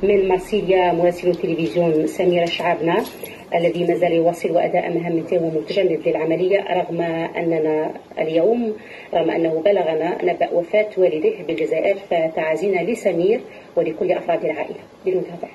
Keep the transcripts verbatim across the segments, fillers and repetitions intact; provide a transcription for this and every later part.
من مرسيليا مراسل تلفزيون سميرة شعبنا الذي ما زال يواصل أداء مهمته ومتجند للعملية رغم أننا اليوم رغم أنه بلغنا نبأ وفاة والده بالجزائر، فتعازينا لسمير ولكل أفراد العائلة. لنتابع.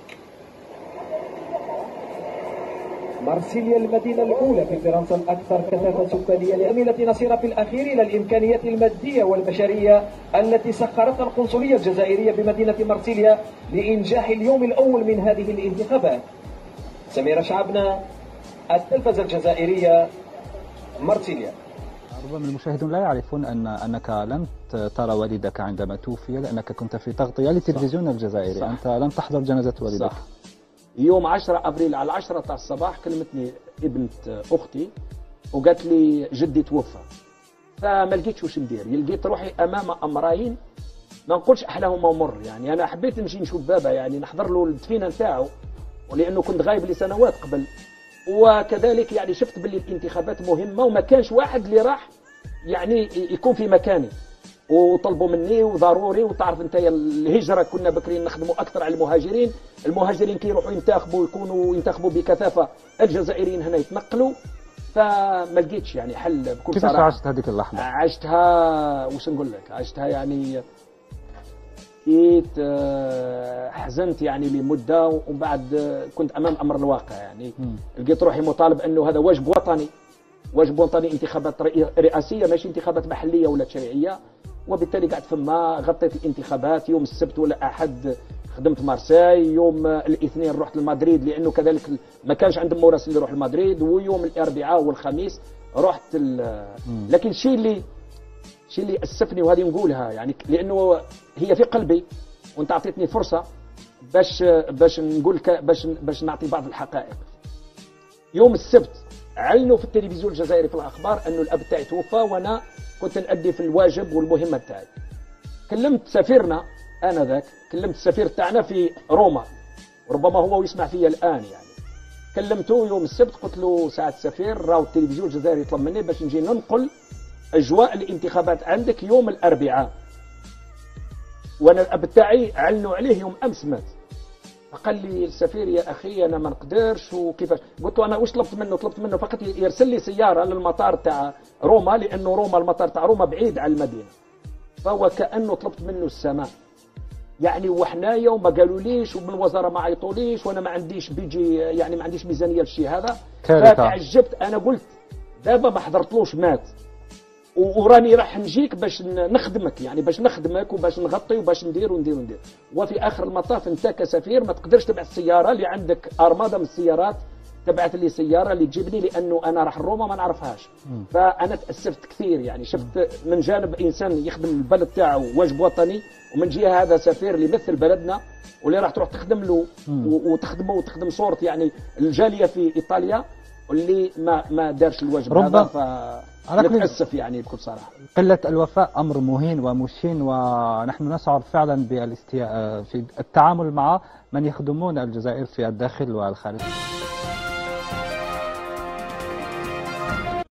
مرسيليا المدينة الأولى في فرنسا الأكثر كثافة سكانية التي نصير في الأخير إلى الإمكانيات المادية والبشرية التي سخرتها القنصلية الجزائرية بمدينة مرسيليا لإنجاح اليوم الأول من هذه الانتخابات. سميرة شعبنا، التلفزة الجزائرية، مرسيليا. ربما المشاهدون لا يعرفون أن أنك لم ترى والدك عندما توفي لأنك كنت في تغطية للتلفزيون الجزائري. صح. أنت لم تحضر جنازة والدك. صح. يوم عشرة أبريل على عشرة تاع الصباح كلمتني ابنة أختي وقالت لي جدي توفى، فما لقيتش واش ندير، لقيت روحي أمام أمرين ما نقولش أحلاهما مر. يعني أنا حبيت نمشي نشوف بابا، يعني نحضر له الدفينة نتاعو، ولأنه كنت غايب لسنوات قبل، وكذلك يعني شفت باللي الانتخابات مهمة وما كانش واحد اللي راح يعني يكون في مكاني، وطلبوا مني وضروري. وتعرف انت الهجره كنا بكرين نخدموا اكثر على المهاجرين، المهاجرين كي يروحوا ينتخبوا يكونوا ينتخبوا بكثافه، الجزائريين هنا يتنقلوا، فما لقيتش يعني حل بكل صراحه. كيفاش عشت هذيك اللحظه؟ عشتها واش نقول لك، عشتها يعني إيت حزنت يعني لمده، ومن بعد كنت امام امر الواقع. يعني م. لقيت روحي مطالب انه هذا واجب وطني، واجب وطني، انتخابات رئاسيه ماشي انتخابات محليه ولا تشريعيه. وبالتالي قعدت فما غطيت الانتخابات. يوم السبت ولا احد خدمت مارساي، يوم الاثنين رحت لمدريد لانه كذلك ما كانش عندهم مراسل اللي يروح لمدريد، ويوم الاربعاء والخميس رحت. لكن الشيء اللي الشيء اللي اسفني وهذه نقولها يعني لانه هي في قلبي، وانت اعطيتني فرصه باش باش نقول باش باش نعطي بعض الحقائق. يوم السبت علنوا في التلفزيون الجزائري في الاخبار انه الاب تاعي توفى، وانا كنت نأدي في الواجب والمهمه تاعي. كلمت سفيرنا انذاك، كلمت السفير تاعنا في روما، ربما هو يسمع فيا الان يعني. كلمته يوم السبت قلت له ساعه السفير راهو التلفزيون الجزائري يطلب مني باش نجي ننقل اجواء الانتخابات عندك يوم الاربعاء، وانا الاب تاعي علنوا عليه يوم امس مات. فقال لي السفير يا اخي انا ما نقدرش وكيفاش. قلت له انا واش طلبت منه؟ طلبت منه فقط يرسل لي سياره للمطار تاع روما، لانه روما المطار تاع روما بعيد على المدينه. فهو كانه طلبت منه السماء يعني، وحنايا وما قالوليش، ومن الوزاره ما عيطوليش، وانا ما عنديش بيجي يعني ما عنديش ميزانيه للشيء هذا. فتعجبت انا، قلت دابا ما حضرتلوش مات، وراني راح نجيك باش نخدمك يعني، باش نخدمك وباش نغطي وباش ندير وندير وندير. وفي اخر المطاف انت كسفير ما تقدرش تبعث السياره اللي عندك، ارماده من السيارات تبعث لي سياره اللي تجيبني، لانه انا راح روما ما نعرفهاش. فانا تاسفت كثير يعني، شفت من جانب انسان يخدم البلد تاعو واجب وطني، ومن جهه هذا سفير اللي يمثل بلدنا واللي راح تروح تخدم له وتخدمه وتخدم صورة يعني الجاليه في ايطاليا، واللي ما ما دارش الواجب هذا. ف نتأسف يعني بكل صراحة. قلة الوفاء أمر مهين ومشين، ونحن نشعر فعلا بالاستياء في التعامل مع من يخدمون الجزائر في الداخل والخارج.